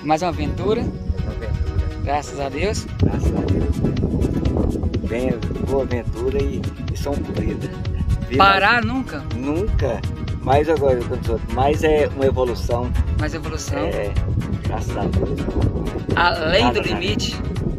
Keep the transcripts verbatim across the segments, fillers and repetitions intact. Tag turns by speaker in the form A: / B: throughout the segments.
A: Mais uma aventura.
B: Mais uma aventura.
A: Graças a Deus.
B: Graças a Deus. Bem, boa aventura e missão cumprida.
A: Parar nunca?
B: Nunca. Mas agora, mais é uma evolução.
A: Mais evolução.
B: É, graças a Deus.
A: Além
B: Nada,
A: do limite.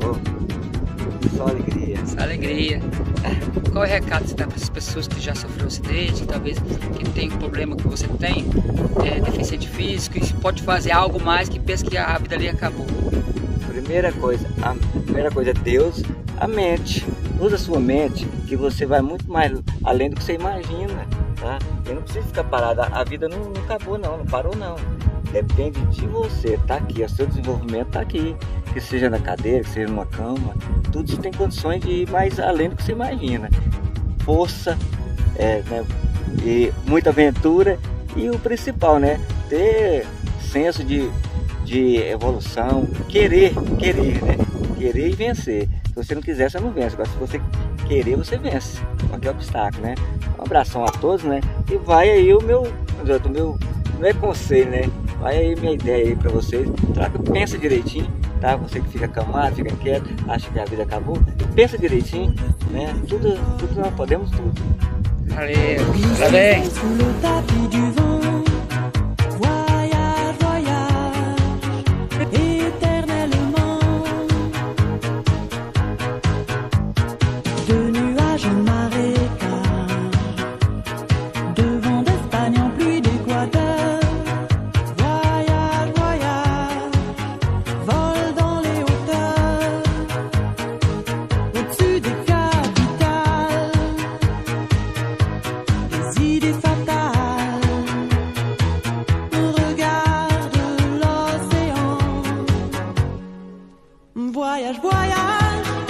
B: Oh, só alegria.
A: Só alegria. Qual é o recado que você dá para as pessoas que já sofreram acidente, talvez que tem um problema que você tem, é, deficiente físico, e pode fazer algo mais que pensa que a vida ali acabou?
B: Primeira coisa, a primeira coisa é Deus, a mente. Usa a sua mente, que você vai muito mais além do que você imagina, tá? Você não precisa ficar parado, a vida não, não acabou não, não parou não. Depende de você, tá aqui, o seu desenvolvimento tá aqui. Que seja na cadeira, que seja numa cama, tudo isso tem condições de ir mais além do que você imagina. Força, é, né, e muita aventura e o principal, né, ter senso de, de evolução, querer, querer, né, querer e vencer. Se você não quiser, você não vence. Agora, se você querer, você vence qualquer obstáculo, né. Um abração a todos, né, e vai aí o meu, o meu, não é conselho, né, vai aí minha ideia aí pra vocês, traga, pensa direitinho. Tá? Você que fica acamado, fica quieto, acha que a vida acabou, pensa direitinho, né? Tudo, tudo nós podemos tudo.
A: Valeu, parabéns!
C: Voyage, voyage.